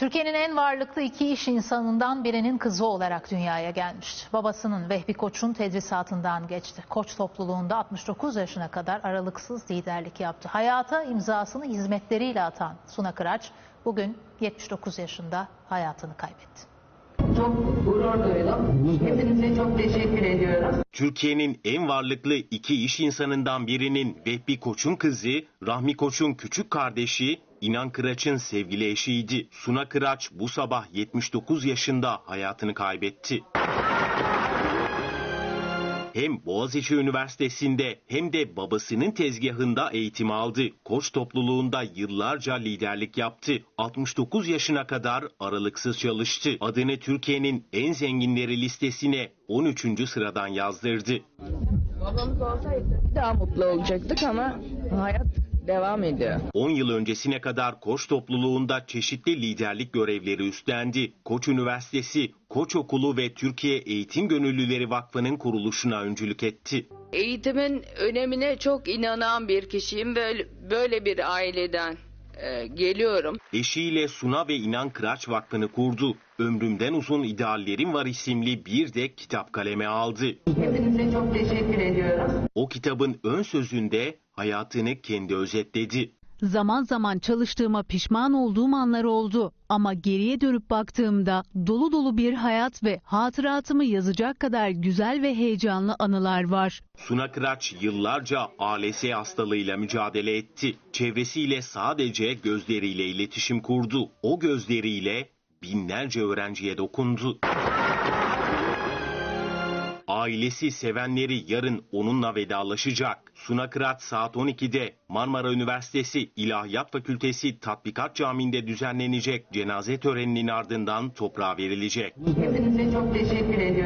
Türkiye'nin en varlıklı iki iş insanından birinin kızı olarak dünyaya gelmişti. Babasının Vehbi Koç'un tedrisatından geçti. Koç topluluğunda 69 yaşına kadar aralıksız liderlik yaptı. Hayata imzasını hizmetleriyle atan Suna Kıraç bugün 79 yaşında hayatını kaybetti. Çok gurur duydum. Hepinize çok teşekkür ediyorum. Türkiye'nin en varlıklı iki iş insanından birinin Vehbi Koç'un kızı, Rahmi Koç'un küçük kardeşi, İnan Kıraç'ın sevgili eşiydi. Suna Kıraç bu sabah 79 yaşında hayatını kaybetti. Hem Boğaziçi Üniversitesi'nde hem de babasının tezgahında eğitim aldı. Koç topluluğunda yıllarca liderlik yaptı. 69 yaşına kadar aralıksız çalıştı. Adını Türkiye'nin en zenginleri listesine 13. sıradan yazdırdı. Babamız olsaydı daha mutlu olacaktık ama hayat devam ediyor. 10 yıl öncesine kadar Koç topluluğunda çeşitli liderlik görevleri üstlendi. Koç Üniversitesi, Koç Okulu ve Türkiye Eğitim Gönüllüleri Vakfı'nın kuruluşuna öncülük etti. Eğitimin önemine çok inanan bir kişiyim. Böyle bir aileden geliyorum. Eşiyle Suna ve İnan Kıraç Vakfı'nı kurdu. Ömrümden uzun ideallerim var isimli bir de kitap kaleme aldı. Hepinize çok teşekkür ediyorum. O kitabın ön sözünde hayatını kendi özetledi. Zaman zaman çalıştığıma pişman olduğum anlar oldu ama geriye dönüp baktığımda dolu dolu bir hayat ve hatıratımı yazacak kadar güzel ve heyecanlı anılar var. Suna Kıraç yıllarca ALS hastalığıyla mücadele etti. Çevresiyle sadece gözleriyle iletişim kurdu. O gözleriyle binlerce öğrenciye dokundu. Ailesi, sevenleri yarın onunla vedalaşacak. Suna Kıraç saat 12'de Marmara Üniversitesi İlahiyat Fakültesi Tatbikat Camii'nde düzenlenecek cenaze töreninin ardından toprağa verilecek. Hepinize çok teşekkür ediyorum.